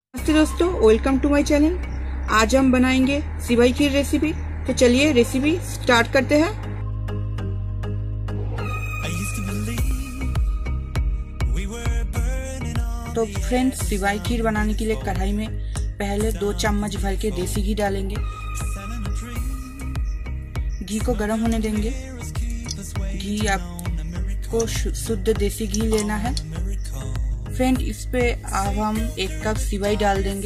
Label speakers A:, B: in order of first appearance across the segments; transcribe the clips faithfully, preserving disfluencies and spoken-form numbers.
A: नमस्ते दोस्तों, welcome to my channel. आज हम बनाएंगे सिवाई खीर रेसिपी। तो चलिए रेसिपी स्टार्ट करते हैं। तो फ्रेंड्स, सिवाई खीर बनाने के लिए कढ़ाई में पहले दो चम्मच भर के देसी घी डालेंगे। घी को गर्म होने देंगे। घी आपको शुद्ध देसी घी लेना है। फ्रेंड, इस पे अब हम एक कप सिवाई डाल देंगे।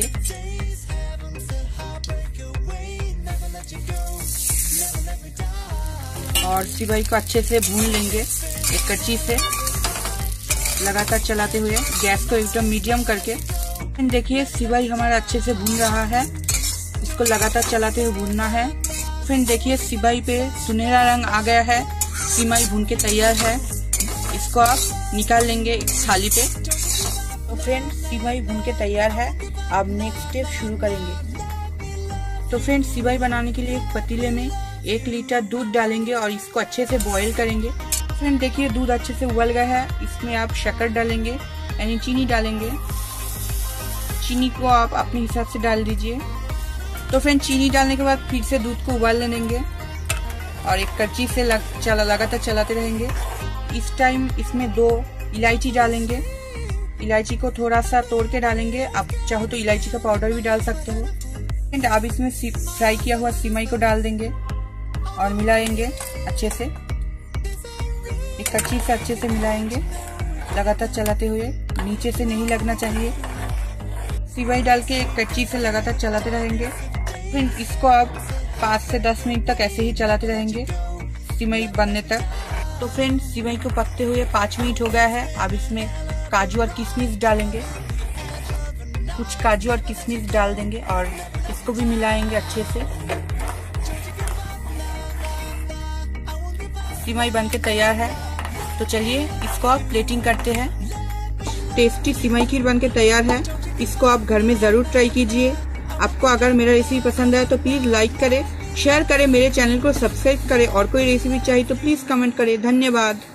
A: और सिवाई को अच्छे से भून लेंगे एक कच्ची से, लगातार चलाते हुए गैस को एकदम मीडियम करके। फ्रेंड देखिए, सिवाई हमारा अच्छे से भून रहा है। इसको लगातार चलाते हुए भूनना है। फ्रेंड देखिए, सिवाई पे सुनहरा रंग आ गया है। सिवाई भून के तैयार है। इसको आप निकाल लेंगे एक थाली पे। तो फ्रेंड, सिवाई भून के तैयार है। अब नेक्स्ट स्टेप शुरू करेंगे। तो फ्रेंड, सिवाई बनाने के लिए एक पतीले में एक लीटर दूध डालेंगे और इसको अच्छे से बॉईल करेंगे। फ्रेंड देखिए, दूध अच्छे से उबल गया है। इसमें आप शक्कर डालेंगे यानी चीनी डालेंगे। चीनी को आप अपने हिसाब से डाल दीजिए। तो फ्रेंड, चीनी डालने के बाद फिर से दूध को उबालने देंगे और एक कच्ची से लग, चला लगातार चलाते रहेंगे। इस टाइम इसमें दो इलायची डालेंगे। इलायची को थोड़ा सा तोड़ के डालेंगे। आप चाहो तो इलायची का पाउडर भी डाल सकते हो। एंड अब इसमें फ्राई किया हुआ सिवाई को डाल देंगे और मिलाएंगे अच्छे से। एक कच्ची से अच्छे से मिलाएंगे, लगातार चलाते हुए। नीचे से नहीं लगना चाहिए। सिवाई डाल के एक कच्ची से लगातार चलाते रहेंगे। फिर इसको आप पाँच से दस मिनट तक ऐसे ही चलाते रहेंगे सिवाई बनने तक। तो फ्रेंड, सिवाई को पकते हुए पाँच मिनट हो गया है। अब इसमें काजू और किशमिश डालेंगे। कुछ काजू और किशमिश डाल देंगे और इसको भी मिलाएंगे अच्छे से। सिवाई बनके तैयार है। तो चलिए इसको आप प्लेटिंग करते हैं। टेस्टी सिवाई खीर बनके तैयार है। इसको आप घर में जरूर ट्राई कीजिए। आपको अगर मेरा रेसिपी पसंद आए तो प्लीज लाइक करें, शेयर करें, मेरे चैनल को सब्सक्राइब करें और कोई रेसिपी चाहिए तो प्लीज कमेंट करें। धन्यवाद।